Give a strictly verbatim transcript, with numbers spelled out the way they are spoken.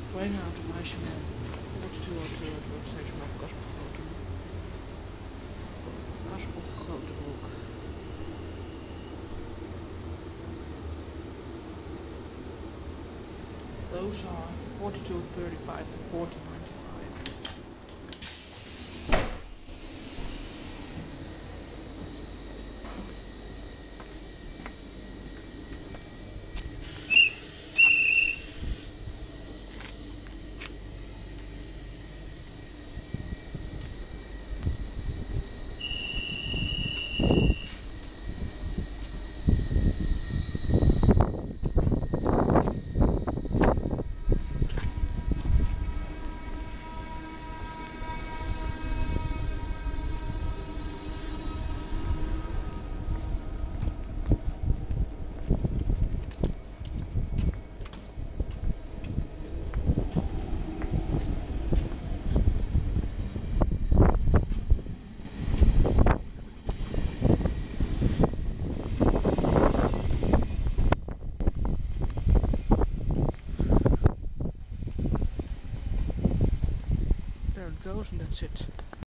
Going out of ICMm, forty-two oh two at road station Bovenkarspel-Grootebroek. Bovenkarspel-Grootebroek. Those are forty-two thirty-five to forty ninety-five. There it goes, and that's it.